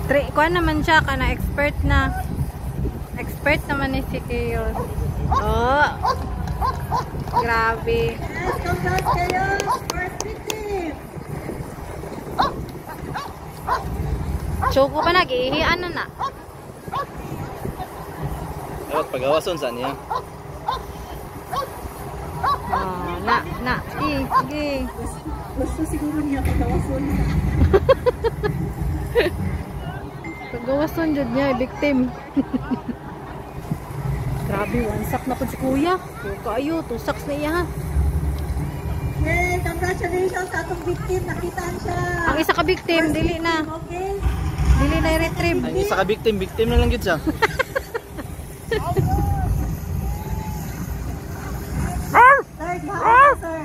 Kuha naman siya, kana expert na. Expert naman ni si Chaos. Oh! Grabe. Yes, congrats kayo! First victim! Choco pa nag-ihi. Ano na? Dapat pagawason saan niya? Oh, na. Sige. Gusto siguro niya pagawason niya. Pagawason dyan niya, victim. Grabe, wansak na po si kuya. Kayo, 2 sacks na iya ha. Yay! Congratulations sa atong victim. Nakitaan siya. Ang isa ka victim, dili na. Okay? Dili na i-retrieve. Ang isa ka victim na lang yun siya. Sir, gihapon sir.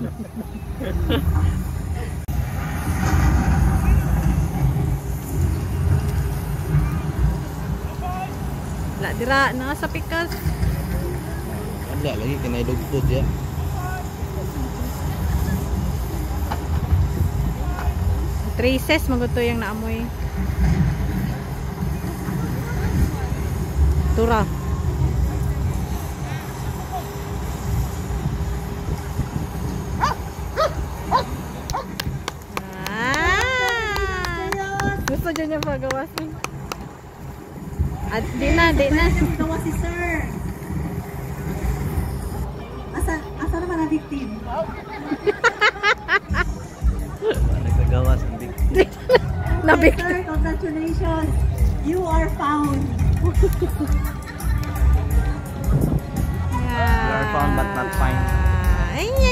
Wala dira, nasa pikas. Wala lagi, kinailog food ya. Traces, maguto yung naamoy. Tura. Gusto dyan niya pagawasin. At di na. Gawa si sir. Asa naman na victim? Nagkagawas ang victim. Na Yes, sir, congratulations. You are found. You are found but not fine. Ay,